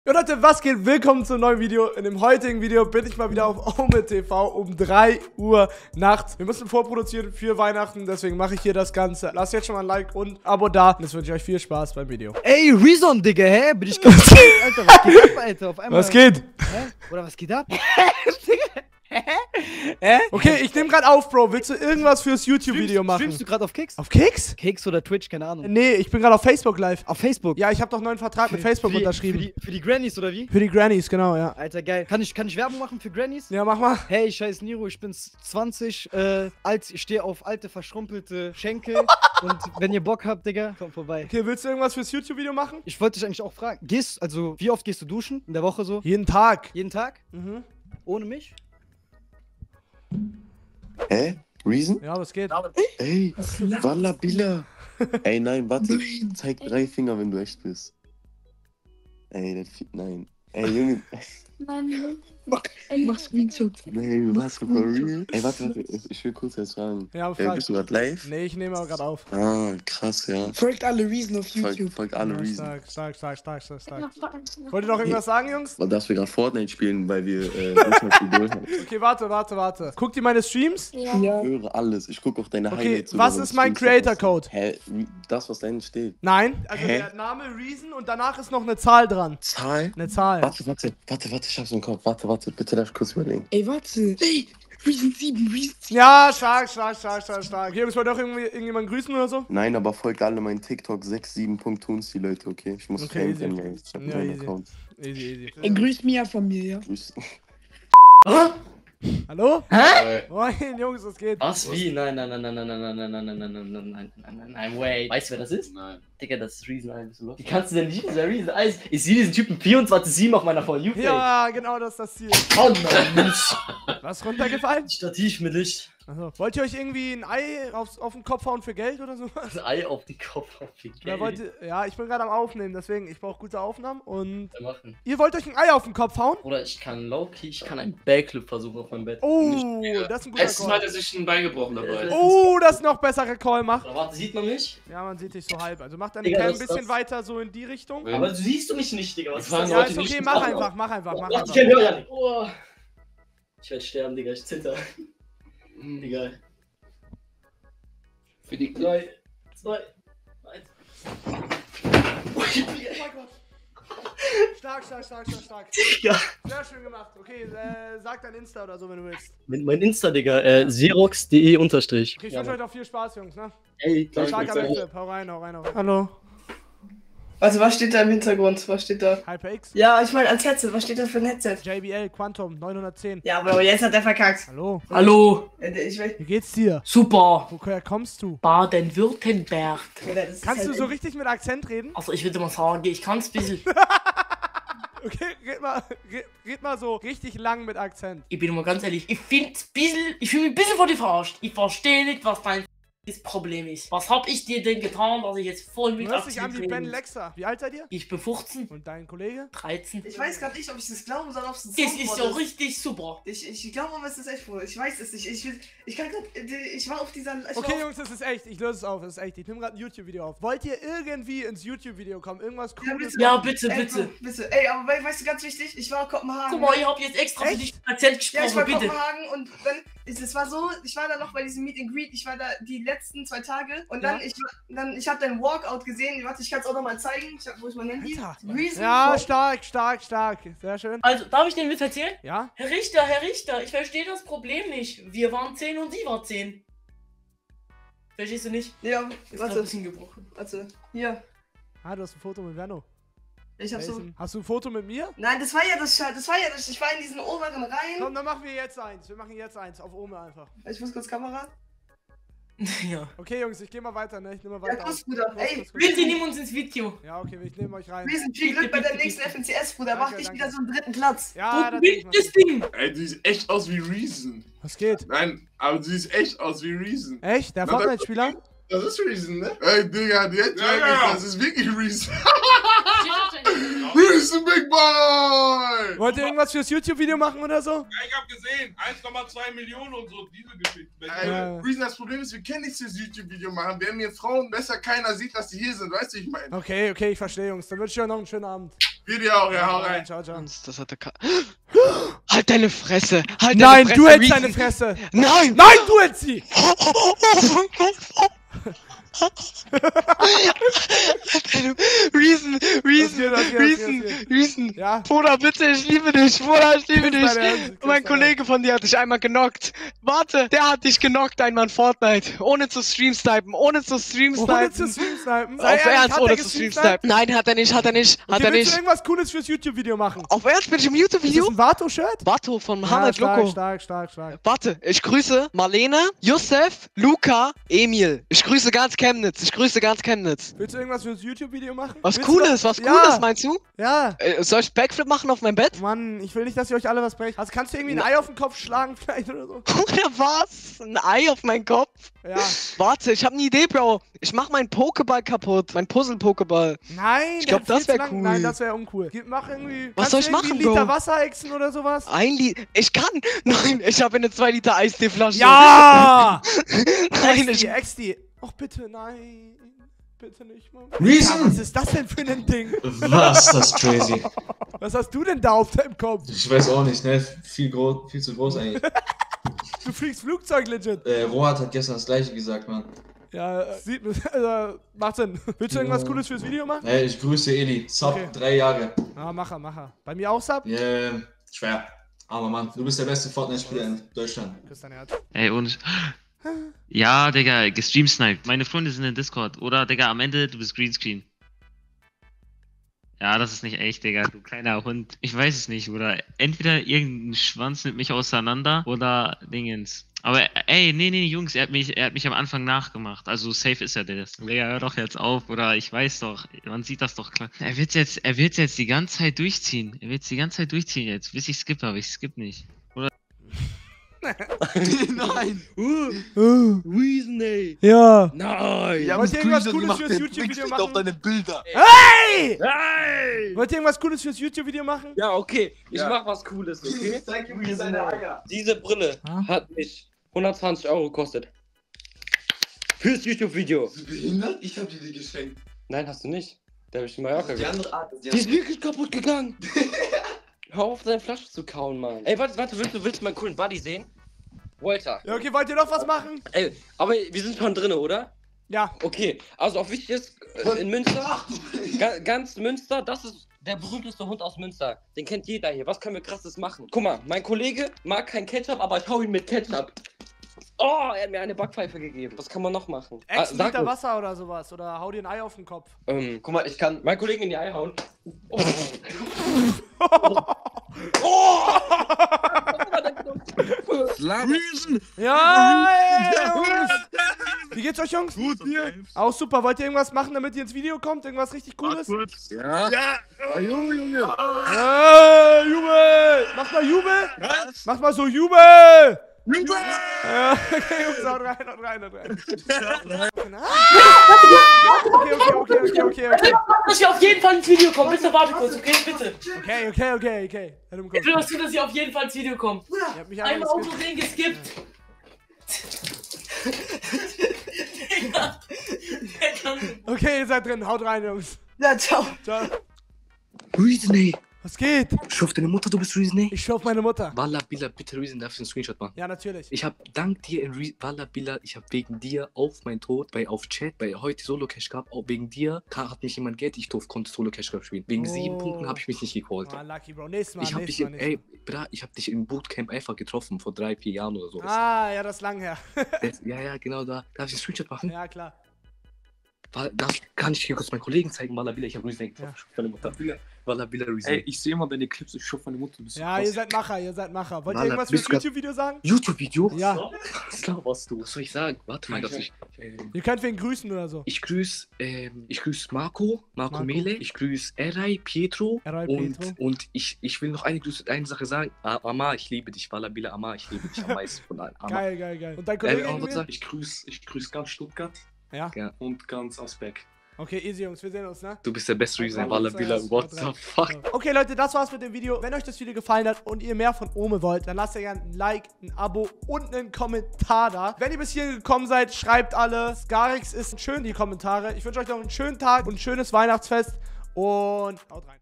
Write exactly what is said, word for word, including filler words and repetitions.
Ja Leute, was geht? Willkommen zum neuen Video. In dem heutigen Video bin ich mal wieder auf Ome T V um drei Uhr nachts. Wir müssen vorproduzieren für Weihnachten, deswegen mache ich hier das Ganze. Lasst jetzt schon mal ein Like und ein Abo da. Und jetzt wünsche ich euch viel Spaß beim Video. Ey, Reason, Digga, hä? Bin ich ganz Alter, was geht ab, Alter? Auf einmal. Was geht? Hä? Oder was geht ab? Hä? Okay, ich nehme gerade auf, Bro. Willst du irgendwas fürs YouTube-Video machen? Streamst du gerade auf Kicks? Auf Kicks? Kicks oder Twitch, keine Ahnung. Nee, ich bin gerade auf Facebook live. Auf Facebook? Ja, ich habe doch einen neuen Vertrag mit Facebook für die, unterschrieben. Für die, für die Grannies, oder wie? Für die Grannies, genau, ja. Alter, geil. Kann ich, kann ich Werbung machen für Grannies? Ja, mach mal. Hey, ich heiße Niro, ich bin zwanzig, äh, alt, ich stehe auf alte, verschrumpelte Schenkel. Und wenn ihr Bock habt, Digga, kommt vorbei. Okay, willst du irgendwas fürs YouTube-Video machen? Ich wollte dich eigentlich auch fragen, gehst, also, wie oft gehst du duschen in der Woche so? Jeden Tag. Jeden Tag? Mhm. Ohne mich? Hä? Reason? Ja, was geht? Ey, Walla Billa. Ey, nein, warte. Zeig drei Finger, wenn du echt bist. Ey, das fi- nein. Ey, Junge. Nein, Mach, mach Screenshot. Nee, was for real? Ey, warte, warte. Ich will kurz was fragen. Ja, Äh, frag. bist du gerade live? Nee, ich nehme aber gerade auf. Ah, krass, ja. Folgt alle Reason auf YouTube. Folgt, folgt alle Ja, Reason. stark, stark, stark, stark, stark, stark. nein. Wollt ihr noch irgendwas sagen, Jungs? Weil dass wir gerade Fortnite spielen, weil wir äh, nicht mehr Idol haben. Okay, warte, warte, warte. Guckt ihr meine Streams? Ja. Ja. Ich höre alles. Ich gucke auch deine Okay, Highlights. was über ist mein Streams. Creator-Code? Hä? Das, was da hinten steht. Nein, also Hä? der Name Reason und danach ist noch eine Zahl dran. Zahl? Eine Zahl. Warte, warte, warte, warte, ich hab's im Kopf. Warte, warte, bitte darf ich kurz überlegen. Ey, warte. Ey, Reason sieben, Reason sieben. Ja, stark, stark, stark, stark, stark. Okay, Jungs, wollt ihr auch irgendwie irgendjemanden grüßen oder so? Nein, aber folgt alle meinen TikTok sechs sieben Punkt Tunsi, Leute, okay? Ich muss Okay, okay, easy. werden, ich hab Ja, meinen easy. Account. Easy, easy. Ey, grüß Mia von mir, ja. Grüß. Hallo? Hä? Moin, Jungs, was geht? Was? Wie? Nein, nein, nein, nein, nein, nein, nein, nein, nein, nein, nein, nein, nein, nein, nein, nein, wait. Weißt du, wer das ist? Nein. Digga, das ist Reason eins. Wie kannst du denn nicht dieser Reason eins? Ich sehe diesen Typen vierundzwanzig sieben auf meiner For You-Page. Ja, genau, das ist das Ziel. Oh nein, nicht. Was runtergefallen? Stativ mit Licht. Achso. Wollt ihr euch irgendwie ein Ei aufs, auf den Kopf hauen für Geld oder so? Das Ei auf den Kopf, auf den Oder wollt ihr, ja, ich bin gerade am Aufnehmen, deswegen, ich brauche gute Aufnahmen und... machen. Ihr wollt euch ein Ei auf den Kopf hauen? Oder ich kann Low-Key, ich kann einen Backflip versuchen auf meinem Bett. Oh, das ist ein guter Letztes Mal Call. hat er sich ein Bein gebrochen dabei. Oh, das ist noch bessere Call, mach. Oder warte, sieht man mich? Ja, man sieht dich so halb. Also mach deine Digga, Cam ein das- bisschen das- weiter so in die Richtung. Ja. Aber du siehst du mich nicht, Digga. Was ist Wir das? fahren Ja, heute ist okay, nicht mach nach- einfach, mach einfach, mach Mach einfach. die Cam höher, Janik. Oh. Ich werde sterben, Digga, ich zitter. Hm. Egal. Für die drei, zwei, eins. Oh mein Gott. Stark, stark, stark, stark, stark. Ja. Sehr schön gemacht. Okay, äh, sag dein Insta oder so, wenn du willst. Mit mein Insta, Digga, äh, xerox punkt de unterstrich. Okay, ich wünsche euch noch viel Spaß, Jungs, ne? Ey, gleich Starker Danke. Backflip, hau rein, hau rein, hau rein. Hallo. Also was steht da im Hintergrund? Was steht da? HyperX, Ja, ich meine als Headset. Was steht da für ein Headset? J B L, Quantum, neunhundertzehn. Ja, aber jetzt hat er verkackt. Hallo. Hallo, Äh, Ich weiß. Wie geht's dir? super. Woher kommst du? Baden-Württemberg. Das ist Kannst du halt so richtig mit Akzent reden? Also ich würde mal sagen, ich kann es ein bisschen. Okay, red mal, red, red mal so richtig lang mit Akzent. Ich bin mal ganz ehrlich, ich finde bisschen, ich fühle mich ein bisschen vor dir verarscht. Ich verstehe nicht, was dein das Problem ist. Was hab ich dir denn getan, dass ich jetzt voll Du mit hörst dich an wie Akzent Ben rede? Lexa. Wie alt seid ihr? Ich bin fünfzehn, Und dein Kollege? dreizehn. Ich weiß gerade nicht, ob ich das glauben soll, ob es ein Das ist Soundboard so richtig super. Ich, ich glaube aber, es ist echt wohl. Ich weiß es nicht. Ich, will- ich kann grad, äh, ich war auf dieser. Ich Okay, war auf, Jungs, das ist echt. Ich löse es auf. Das ist echt. Ich nehme gerade ein YouTube-Video auf. Wollt ihr irgendwie ins YouTube-Video kommen? Irgendwas Ja, Cooles? bitte. Ja, bitte, ey, bitte. Bro, bitte. Ey, aber we- weißt du, ganz wichtig, ich war in Kopenhagen. Guck mal, ich hab jetzt extra für Echt? dich Akzent Ja, ich war gesprochen, in bitte. Kopenhagen und dann, ist, es war so, ich war da noch bei diesem Meet and Greet, ich war da die letzten zwei Tage und dann, Ja. ich, dann, ich hab deinen Walkout gesehen, warte, ich kann es auch nochmal zeigen, ich hab, wo ist mein Handy? Alter. Reason Ja, for- stark, stark, stark. Sehr schön. Also, darf ich den Witz erzählen? Ja? Herr Richter, Herr Richter, ich verstehe das Problem nicht. Wir waren zehn und Sie war zehn. Verstehst du nicht? Ja, Ist grad ein warte, bisschen gebrochen. warte, hier, Ah, du hast ein Foto mit Verno. ich hab so, Jason, hast du ein Foto mit mir? nein, das war ja das, Scha- das war ja das, ich war in diesen oberen Reihen, Komm, dann machen wir jetzt eins. Wir machen jetzt eins. Auf Ome einfach. ich muss kurz Kamera, Ja. Okay, Jungs, ich gehe mal weiter, ne? Ich nehme mal ja, weiter. kurz, auf. Bruder, Kurz, ey, kurz, kurz. Bitte nimm uns ins Video. Ja, okay, ich nehme euch rein. Reason, viel Glück bei der nächsten F N C S, Bruder, mach Danke, dich danke. wieder so einen dritten Platz. Ja, Wo das bin mach das ich. Ding? Ey, du siehst echt aus wie Reason. Was geht? Nein, aber du siehst echt aus wie Reason. Echt? Der Na, dann- Fortnite-Spieler? Das ist Reason, ne? Ey, Digga, die hätten Ja, ja, ja. das ist wirklich Reason. Reason, Big Boy! Wollt ihr irgendwas fürs YouTube-Video machen oder so? Ja, ich hab gesehen, eins Komma zwei Millionen und so, diese Geschichte. Ey, Ja. Reason, das Problem ist, wir können nichts fürs YouTube-Video machen. Wir haben hier Frauen, besser keiner sieht, dass die hier sind. Weißt du, wie ich meine? Okay, okay, ich verstehe, Jungs. Dann wünsche ich euch noch einen schönen Abend. Wir dir auch, ja, hau rein. Ciao, ciao. Das hat der Ka Halt deine Fresse! Halt Nein, deine Fresse, du hältst Reason. deine Fresse! Nein! Nein, du hältst sie! Reason, Reason, Was geht, was geht, Reason, was geht? Reason. Ja? Bruder, bitte, ich liebe dich. Bruder, ich liebe Küss dich. deine Hand, küss Mein deine Kollege von dir hat dich einmal genockt. Warte, der hat dich genockt einmal in Fortnite. Ohne zu streamsnipen, ohne zu streamsnipen. Ohne zu streamsnipen? Auf Ernst, ohne zu streamsnipen. Nein, hat er nicht, hat er nicht, hat Okay, er willst du nicht. irgendwas Cooles fürs YouTube-Video machen? Auf Ernst, bin ich im Ist das YouTube-Video? ein Vato-Shirt? Vato von Ja, Mohamed stark, Loco. stark, stark, stark. Warte, ich grüße Marlene, Youssef, Luca, Emil. Ich grüße ganz Chemnitz. Ich grüße ganz Chemnitz. Willst du irgendwas fürs YouTube-Video machen? Was Willst du Cooles, was Ja. Cooles meinst du? Ja. Äh, soll ich Backflip machen auf mein Bett? Mann, ich will nicht, dass ihr euch alle was brecht. Also kannst du irgendwie ein Ei auf den Kopf schlagen vielleicht oder so? Oder was? Ein Ei auf meinen Kopf? Ja. Warte, ich hab eine Idee, Bro. Ich mach meinen Pokéball kaputt. Mein Puzzle-Pokéball. Nein, Ich der glaub, hat das viel zu wär lang- cool. Nein, das wäre uncool. Gib, mach irgendwie. Was kannst soll du ich irgendwie machen, einen Liter Bro? Wasser exen oder sowas? Ein Liter. Ich kann. Nein, ich habe eine zwei Liter Eistee-Flasche. Ja! Nein, Exti, ich. Exti. Och bitte, nein. Bitte nicht, Mann. Reason? Ja, was ist das denn für ein Ding? Was? Das ist crazy. Was hast du denn da auf deinem Kopf? Ich weiß auch nicht, ne? Viel, groß, viel zu groß eigentlich. Du fliegst Flugzeug legit. Äh, Rohat hat gestern das gleiche gesagt, Mann. Ja, äh, sieht, äh, macht Sinn. Willst du irgendwas Cooles fürs Video machen? Ey, ich grüße Eli. Sub, Okay. drei Jahre. Ah, Macher, Macher. Bei mir auch Sub? Ähm, schwer. Aber Mann, du bist der beste Fortnite-Spieler in Deutschland. Küss dein Herz. Ey, und. Ja, Digga, gestreamsniped. Meine Freunde sind in Discord. Oder, Digga, am Ende, du bist Greenscreen. Ja, das ist nicht echt, Digga, du kleiner Hund. Ich weiß es nicht, oder entweder irgendein Schwanz nimmt mich auseinander oder Dingens. Aber ey, nee, nee, Jungs, er hat mich, er hat mich am Anfang nachgemacht. Also safe ist er das. Digga, hör doch jetzt auf, oder ich weiß doch, man sieht das doch klar. Er wird jetzt, er wird jetzt die ganze Zeit durchziehen. Er wird die ganze Zeit durchziehen jetzt, bis ich skippe, aber ich skippe nicht. Oder? Nein! Reason, ey. Ja. Nein! Ja, wollt ihr irgendwas Cooles fürs YouTube-Video machen? auf deine Bilder. Hey! Hey! Wollt ihr irgendwas Cooles fürs YouTube-Video machen? Ja, okay. Ich Ja. mach was Cooles, okay? Zeig ihm seine Eier. Diese Brille Ah. hat mich hundertzwanzig Euro gekostet. Fürs YouTube-Video. Bist du behindert? Ich hab dir die geschenkt. Nein, hast du nicht. Der hab ich in Mallorca Die gekauft. andere Art ist Die ist wirklich kaputt gegangen. Hör auf, deine Flasche zu kauen, Mann. Ey, warte, warte, willst du, willst du meinen coolen Buddy sehen? Walter. Ja, okay, wollt ihr noch was machen? Ey, aber wir sind schon drin, oder? Ja. Okay, also auch wichtig ist, äh, in Münster, ga, ganz Münster, das ist der berühmteste Hund aus Münster. Den kennt jeder hier. Was können wir krasses machen? Guck mal, mein Kollege mag kein Ketchup, aber ich hau ihn mit Ketchup. Oh, er hat mir eine Backpfeife gegeben. Was kann man noch machen? Ah, Ex sag Liter mir. Wasser oder sowas. Oder hau dir ein Ei auf den Kopf. Ähm, Guck mal, ich kann. mein Kollegen in die Eier hauen. Oh. Reason! Ja, ey, Jungs. Wie geht's euch, Jungs? Gut, dir? Auch super. Wollt ihr irgendwas machen, damit ihr ins Video kommt? Irgendwas richtig Cooles? Ja? Ja! Oh, Junge, Junge! Hey, Jubel! Macht mal Jubel! Was? Macht mal so Jubel! Jubel! Ja, okay, Jungs, haut rein, haut rein, haut rein. Okay, okay, okay, okay, okay, okay. Dass wir auf jeden Fall ins Video kommen. Bitte warte kurz, okay? Bitte. Okay, okay, okay, okay. Ich will, dass du, dass ihr auf jeden Fall ins Video kommt. Ihr habt mich Einmal einmal Auto geskippt. den geskippt. Digga. Der kann- Okay, ihr seid drin. Haut rein, Jungs. Ja, ciao. Ciao. Reason, ey. Was geht? Ich hoffe, deine Mutter, du bist Reason, ey. Ich schau auf meine Mutter. Walla, Billa, bitte Reason, darf ich einen Screenshot machen? Ja, natürlich. Ich hab dank dir in Re Walla, Billa, ich hab wegen dir auf mein Tod, bei auf Chat, bei heute Solo Cash gehabt, auch wegen dir, ka- hat mich jemand Geld, ich durfte, konnte Solo Cash Cup spielen. Wegen Oh. sieben Punkten habe ich mich nicht gecallt. Ah, lucky, Bro. Nächstes Mal, Ich hab dich nächstes Mal, in, nächstes ey, Bra, ich hab dich im Bootcamp einfach getroffen, vor drei, vier Jahren oder so. Mal. Ah, ja, das ist lang her. Das, ja, ja, genau da. Darf ich einen Screenshot machen? Ja, klar. War, darf, kann ich hier kurz meinen Kollegen zeigen? Walla, Billa, ich hab Reason getroffen. Ich meine Mutter. Walla, Billa, Reason. Ey, ich sehe immer deine Clips, ich schaffe meine Mutter ein bisschen. Ja, ihr seid Macher, ihr seid Macher. Wollt ihr Walla, irgendwas bist fürs du grad- YouTube-Video sagen? YouTube-Video? Ja. Was laberst du? Was soll ich sagen? Warte mal, dass ich. Ähm, Ihr könnt wen grüßen oder so. Ich grüße ähm, ich grüß Marco, Marco, Marco. Mele, ich grüße Eray, Pietro, Eray, und, Pietro. und ich, ich will noch eine, Grüße, eine Sache sagen. Ah, Amar, ich liebe dich. Walla Billa, Amar, ich liebe dich am meisten von allen. Amar. Geil, geil, geil. Und dein Ey, Kollege? auch was irgendwie? sagen? Ich grüße ich grüß ganz Stuttgart Ja? Ja. und ganz Asbeck. Okay, easy, Jungs. Wir sehen uns, ne? Du bist der beste Reason. Okay, Walla das Billa, heißt, what haut the rein. fuck? Okay, Leute, das war's mit dem Video. Wenn euch das Video gefallen hat und ihr mehr von Ome wollt, dann lasst ihr gerne ein Like, ein Abo und einen Kommentar da. Wenn ihr bis hier gekommen seid, schreibt alle. Scarix ist schön, die Kommentare. Ich wünsche euch noch einen schönen Tag und ein schönes Weihnachtsfest und haut rein.